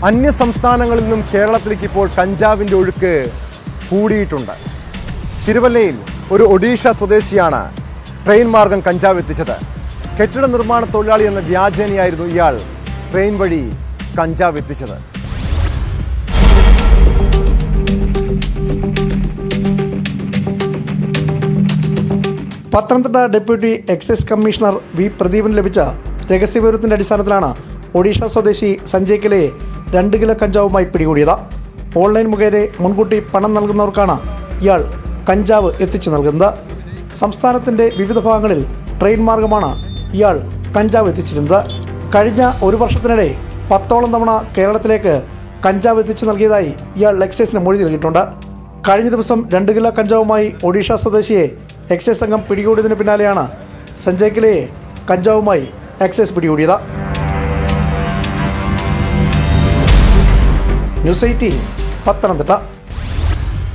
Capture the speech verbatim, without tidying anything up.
അന്യ സംസ്ഥാനങ്ങളിൽ നിന്നും കേരളത്തിലേക്ക് ഇപ്പോൾ കഞ്ചാവിൻ്റെ ഒഴുക്ക് കൂടിയിട്ടുണ്ട്. തിരുവല്ലയിൽ ഒരു ഒഡീഷ സ്വദേശിയാണ് ട്രെയിൻ മാർഗം കഞ്ചാവ് എത്തിച്ചത്. കെട്ടിട നിർമ്മാണ തൊഴിലാളി എന്ന വ്യാജേനയായിരുന്നു ഇയാൾ ട്രെയിൻ വഴി കഞ്ചാവ് എത്തിച്ചത്. Pathanamthitta deputy excise commissioner V പ്രദീപിന് ലഭിച്ച രഹസ്യവിവരത്തിൻ്റെ അടിസ്ഥാനത്തിലാണ് ഒഡീഷ സ്വദേശി സഞ്ജയ് കിലയെ രണ്ട് കിലോ കഞ്ചാവുമായി പിടികൂടിയത്. ഓൺലൈൻ മുഖേന മുൻകൂട്ടി പണം നൽകുന്നവർക്കാണ് ഇയാൾ കഞ്ചാവ് എത്തിച്ചു നൽകുന്നത്. സംസ്ഥാനത്തിൻ്റെ വിവിധ ഭാഗങ്ങളിൽ ട്രെയിൻ മാർഗമാണ് ഇയാൾ കഞ്ചാവ് എത്തിച്ചിരുന്നത്. കഴിഞ്ഞ ഒരു വർഷത്തിനിടെ പത്തോളം തവണ കേരളത്തിലേക്ക് കഞ്ചാവ് എത്തിച്ചു നൽകിയതായി ഇയാൾ എക്സൈസിന് മൊഴി നൽകിയിട്ടുണ്ട്. കഴിഞ്ഞ ദിവസം രണ്ട് കിലോ കഞ്ചാവുമായി ഒഡീഷ സ്വദേശിയെ എക്സൈസ് സംഘം പിടികൂടിയതിന് പിന്നാലെയാണ് സഞ്ജയ് കിലയെ കഞ്ചാവുമായി എക്സൈസ് പിടികൂടിയത്. News eighteen Pathanamthitta.